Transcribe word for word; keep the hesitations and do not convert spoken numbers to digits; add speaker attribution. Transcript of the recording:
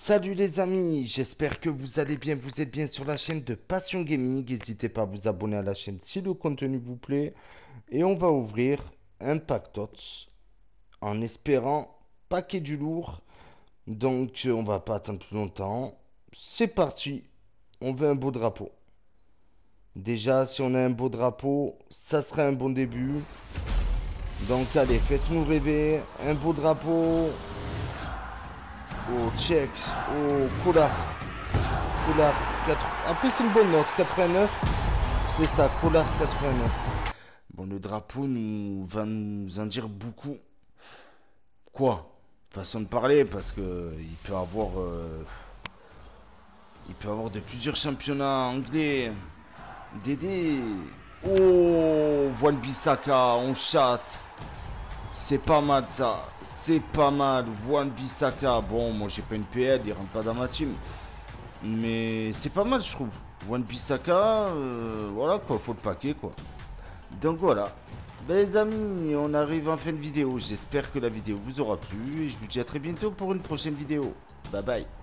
Speaker 1: Salut les amis, j'espère que vous allez bien, vous êtes bien sur la chaîne de Passion Gaming. N'hésitez pas à vous abonner à la chaîne si le contenu vous plaît. Et on va ouvrir un pack tots en espérant paquet du lourd. Donc euh, on va pas attendre plus longtemps. C'est parti, on veut un beau drapeau. Déjà si on a un beau drapeau, ça serait un bon début. Donc allez, faites-nous rêver, un beau drapeau. Oh, Tchèque, oh, Kolar. Kolar, quatre... Après, c'est une bonne note, quatre-vingt-neuf. C'est ça, Kolar quatre-vingt-neuf. Bon, le drapeau nous va nous en dire beaucoup. Quoi? Façon de parler, parce que il peut avoir... euh, il peut avoir de plusieurs championnats anglais. Dédé. Oh, Wan-Bissaka, on chatte. C'est pas mal ça, c'est pas mal. Wan-Bissaka, bon, moi j'ai pas une P L, il rentre pas dans ma team. Mais c'est pas mal, je trouve. Wan-Bissaka, euh, voilà quoi, faut le paquet quoi. Donc voilà. Ben, les amis, on arrive en fin de vidéo. J'espère que la vidéo vous aura plu. Et je vous dis à très bientôt pour une prochaine vidéo. Bye bye.